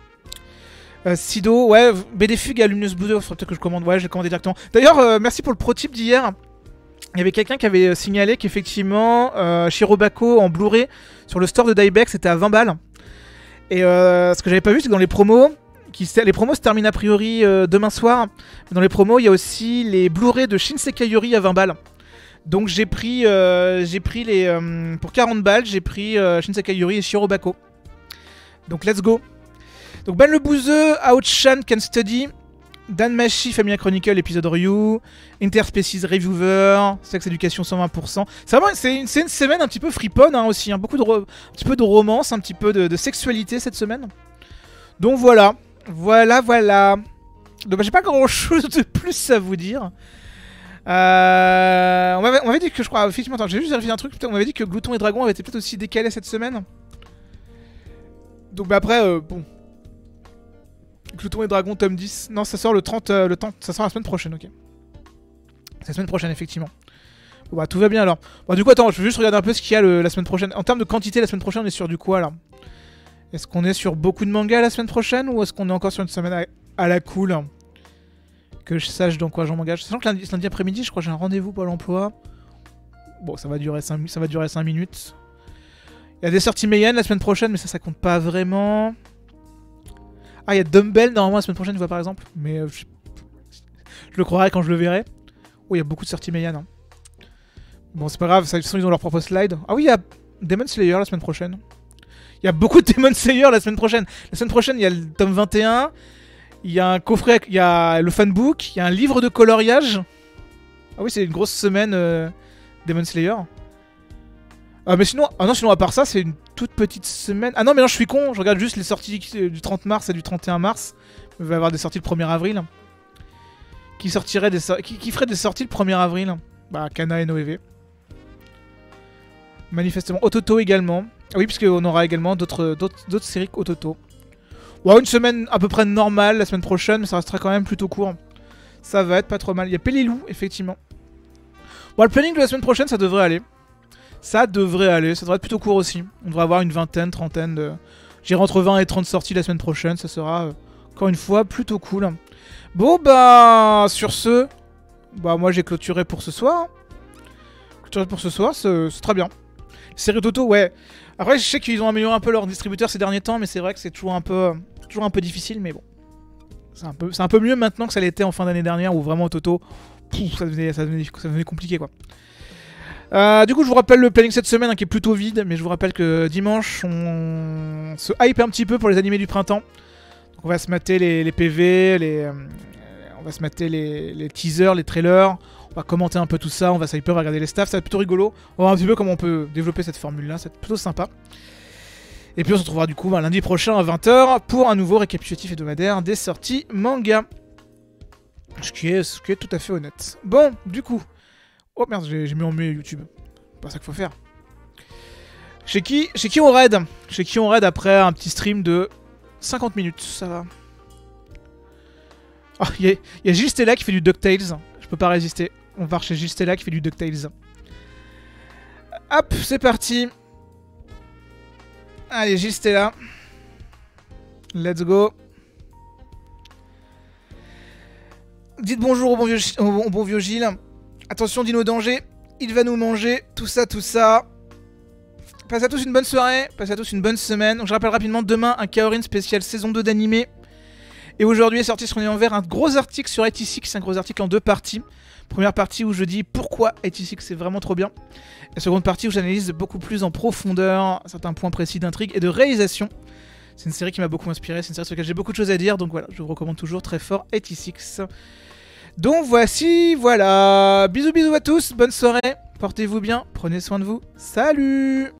Euh, Sido, ouais, B D Fugue à Luminous Blue, il faudrait peut-être que je commande, ouais, je l'ai commandé directement. D'ailleurs, euh, merci pour le pro tip d'hier. Il y avait quelqu'un qui avait signalé qu'effectivement, euh, Shirobako en Blu-ray sur le store de Diebex c'était à vingt balles. Et euh, ce que j'avais pas vu, c'est que dans les promos, qui, les promos se terminent a priori euh, demain soir. Dans les promos, il y a aussi les Blu-ray de Shinsekai Yuri à vingt balles. Donc j'ai pris, euh, j'ai pris les. Euh, pour quarante balles, j'ai pris euh, Shinsekai Yuri et Shirobako. Donc let's go. Donc Ben le Bouzeux, Outchan Can Study, Danmachi, Family Chronicle, épisode Ryu, Interspecies Reviewer, Sex Education cent vingt pour cent. C'est vraiment c'est une, une semaine un petit peu friponne hein, aussi, hein, beaucoup de un petit peu de romance, un petit peu de, de sexualité cette semaine. Donc voilà, voilà, voilà. Donc bah, j'ai pas grand chose de plus à vous dire. Euh, on m'avait dit que je crois, effectivement, attends, j'ai juste vérifié un truc, on m'avait dit que Glouton et Dragon avaient été peut-être aussi décalés cette semaine. Donc bah après, euh, bon. Glouton et Dragon, tome dix. Non, ça sort le trente, euh, le temps, ça sort la semaine prochaine, ok. C'est la semaine prochaine, effectivement. Bon, bah, tout va bien alors. Bon, du coup, attends, je veux juste regarder un peu ce qu'il y a le, la semaine prochaine. En termes de quantité, la semaine prochaine, on est sur du quoi là? Est-ce qu'on est sur beaucoup de mangas la semaine prochaine ou est-ce qu'on est encore sur une semaine à, à la cool? Que je sache dans quoi j'en m'engage. Sachant que lundi, lundi après-midi, je crois que j'ai un rendez-vous pour l'emploi. Bon, ça va durer cinq, ça va durer cinq minutes. Il y a des sorties Meian la semaine prochaine, mais ça, ça compte pas vraiment. Ah, il y a Dumbbell normalement la semaine prochaine, je vois par exemple. Mais euh, je... je le croirai quand je le verrai. Oh, il y a beaucoup de sorties Meian. Hein. Bon, c'est pas grave, ça, ils ont leur propre slide. Ah oui, il y a Demon Slayer la semaine prochaine. Il y a beaucoup de Demon Slayer la semaine prochaine. La semaine prochaine, il y a le tome vingt et un. Il y a un coffret, il y a le fanbook. Il y a un livre de coloriage. Ah oui, c'est une grosse semaine euh, Demon Slayer. Ah mais sinon, ah non, sinon à part ça, c'est une toute petite semaine. Ah non, mais non, je suis con, je regarde juste les sorties du trente mars et du trente et un mars. Il va y avoir des sorties le premier avril. Qui sortirait des so qui, qui ferait des sorties le premier avril? Bah, Kana et Noévé. Manifestement. Ototo également. Ah oui, puisqu'on aura également d'autres séries qu'Ototo. Ouais, une semaine à peu près normale la semaine prochaine, mais ça restera quand même plutôt court. Ça va être pas trop mal. Il y a Pélilou, effectivement. Bon, le planning de la semaine prochaine, ça devrait aller. Ça devrait aller. Ça devrait être plutôt court aussi. On devrait avoir une vingtaine, trentaine de... J'irai entre vingt et trente sorties la semaine prochaine. Ça sera, euh, encore une fois, plutôt cool. Bon, bah, sur ce... Bah, moi, j'ai clôturé pour ce soir. Clôturé pour ce soir, c'est très bien. Série Toto, ouais. Après, je sais qu'ils ont amélioré un peu leur distributeur ces derniers temps, mais c'est vrai que c'est toujours un peu, toujours un peu difficile, mais bon. C'est un peu, c'est un peu mieux maintenant que ça l'était en fin d'année dernière, où vraiment Toto, pouf, ça, devenait, ça, devenait, ça devenait compliqué, quoi. Euh, du coup, je vous rappelle le planning cette semaine, hein, qui est plutôt vide, mais je vous rappelle que dimanche, on se hype un petit peu pour les animés du printemps. Donc on va se mater les, les P V, les, euh, on va se mater les, les teasers, les trailers. On va commenter un peu tout ça, on va s'hyper, on va regarder les staffs, ça va être plutôt rigolo. On va voir un petit peu comment on peut développer cette formule-là, c'est plutôt sympa. Et puis on se retrouvera du coup bah, lundi prochain à vingt heures pour un nouveau récapitulatif hebdomadaire des sorties manga. Ce qui est, ce qui est tout à fait honnête. Bon, du coup... Oh merde, j'ai mis en muet YouTube. C'est pas ça qu'il faut faire. Chez qui, chez qui on raid Chez qui on raid après un petit stream de cinquante minutes, ça va. Oh, il y, y a Gilles Stella qui fait du DuckTales. Je peux pas résister. On va chez Gilles Stella qui fait du DuckTales. Hop, c'est parti. Allez, Gilles Stella. Let's go. Dites bonjour au bon vieux, au, au bon vieux Gilles. Attention, Dino danger. Il va nous manger. Tout ça, tout ça. Passez à tous une bonne soirée. Passez à tous une bonne semaine. Donc, je rappelle rapidement, demain, un Kaorin spécial saison deux d'animé. Et aujourd'hui est sorti sur Néant Vert un gros article sur eighty-six, un gros article en deux parties. Première partie où je dis pourquoi eighty-six c'est vraiment trop bien. Et seconde partie où j'analyse beaucoup plus en profondeur certains points précis d'intrigue et de réalisation. C'est une série qui m'a beaucoup inspiré, c'est une série sur laquelle j'ai beaucoup de choses à dire, donc voilà, je vous recommande toujours très fort eighty-six. Donc voici, voilà, bisous bisous à tous, bonne soirée, portez-vous bien, prenez soin de vous, salut!